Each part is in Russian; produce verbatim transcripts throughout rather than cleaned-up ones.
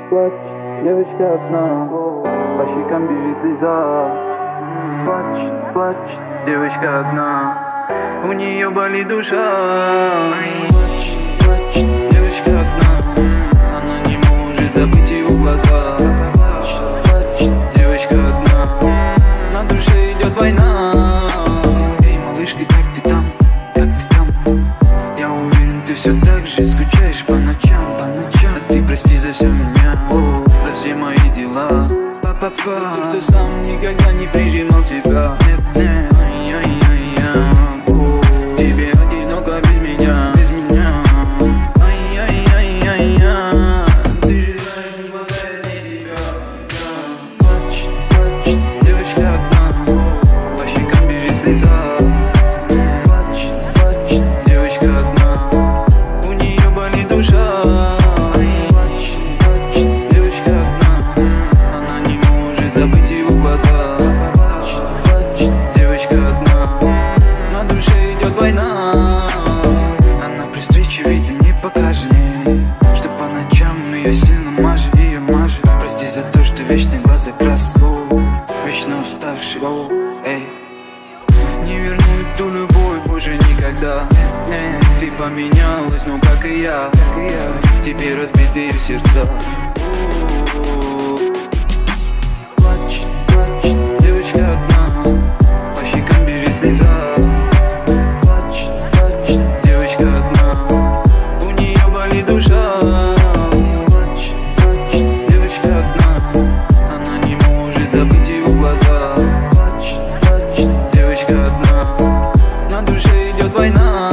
Плачь, девочка одна, по щекам бежит слеза. Плачь, плачь, девочка одна, у нее болит душа. Плачь, плачь, девочка одна, она не может забыть его глаза. Плачь, плачь, девочка одна, на душе идет война. Эй, малышка, как ты там, как ты там? Я уверен, ты все так же скучаешь по ночам, по ночам. А ты прости за все меня, о, за все мои дела. Папа, кто сам никогда не прижимал тебя. Нет, нет, ай-яй-яй-яй, о, тебе одиноко без меня, без меня. Ай-яй-яй-яй-яй, ты знаешь, не хватает мне тебя. Плачь, плачь, девочка одна, по щекам бежит слеза. Плачь, плачь, девочка одна, у нее болит душа. Плачь, плачь, девочка одна, она не может забыть его глаза. Плачь, плачь, девочка одна, на душе идет война. Она при встрече вида не покажет мне, что по ночам ее сильно мажет, ее мажет. Прости за то, что вечный глаза крас, вечно уставший, оу, эй. Не вернуть ту любовь больше никогда. Эй, ты поменялась, ну как и я, как и я. Теперь разбитые сердца. Плачь, плачь, девочка одна, по щекам бежит слеза. Плачь, плачь, девочка одна, у нее болит душа. Плачь, плачь, девочка одна, она не может забыть его глаза. Плачь, плачь, девочка одна, на душе идет война.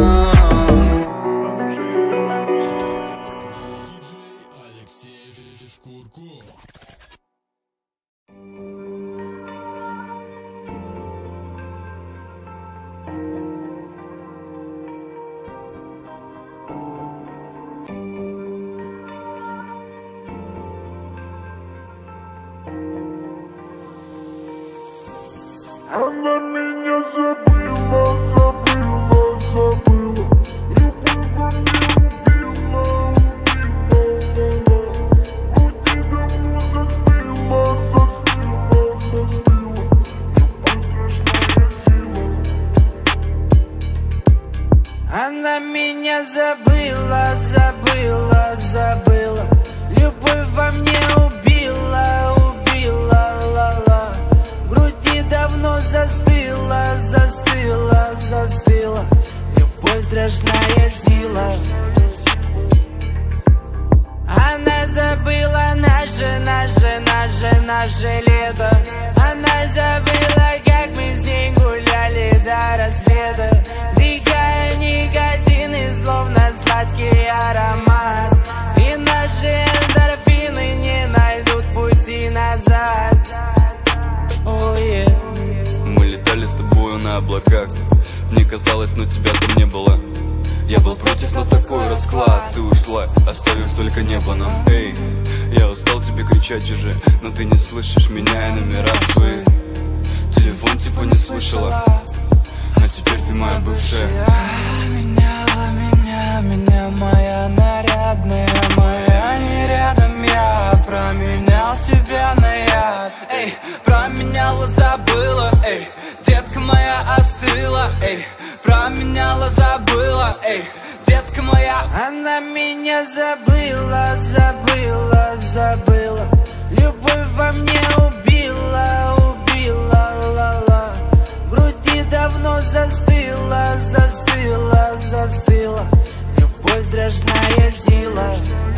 Она меня забыла, забыла, забыла. Любовь во мне убила, убила, груди давно застыла, застыла, застыла. Любовь страшная сила. Она меня забыла, забыла, забыла. Любовь во мне убила, убила, ла-ла. В груди давно застыла, застыла, застыла. Любовь страшная сила. Она забыла наше, наше, наше, наше лето. Она забыла, как мы с ней гуляли до рассвета. Вдыхая никотин и словно сладкий аромат. И наши эндорфины не найдут пути назад. Oh, yeah. Мы летали с тобою на облаках. Мне казалось, но тебя там не было. Я был против, но такой расклад. Ты ушла, оставив только небо нам. Эй, я устал тебе кричать уже, но ты не слышишь меня и номера свои. Телефон типа не слышала, а теперь ты моя бывшая. Меняла меня, меня моя нарядная, моя не рядом. Я променял тебя на яд. Эй, променяла, забыла. Эй, детка моя остыла. Эй, променяла, забыла. Эй, детка моя. Она меня забыла, забыла, забыла. Любовь во мне убила, убила, ла-ла. В груди давно застыла, застыла, застыла. Любовь страшная сила.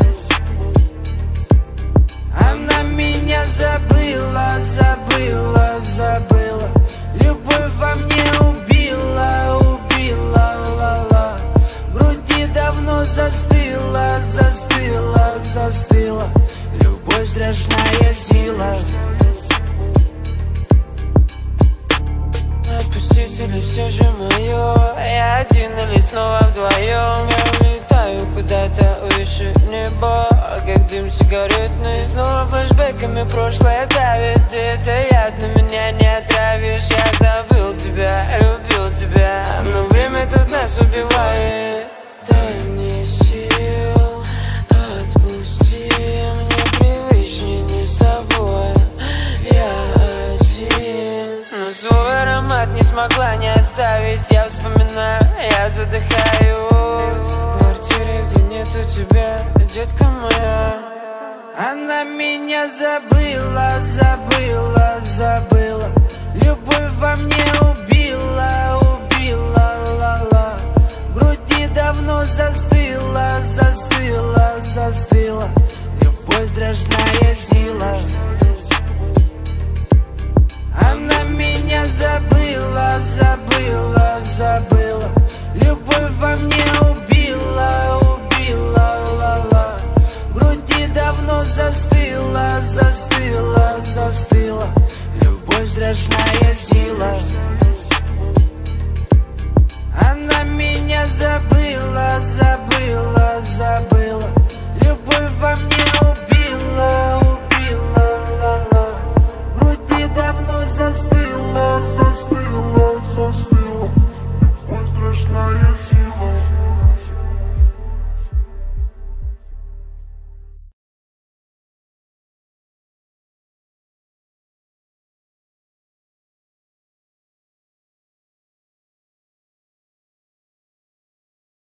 Она меня забыла, забыла, забыла. Любовь во мне убила, убила, ла-ла. В груди давно застыла, застыла, застыла. Любовь страшная сила. Отпустить или все же мое? Я один или снова вдвоем? Я улетаю куда-то выше неба, как дым сигаретный. Снова флешбэками прошлое давит. Это яд, на меня не отравишь. Я забыл тебя, любил тебя, но время тут нас убивает. Дай мне сил, отпусти, мне привычно задыхаюсь в квартире, где нету тебя, детка моя. Она меня забыла, забыла, забыла. Любовь во мне убила.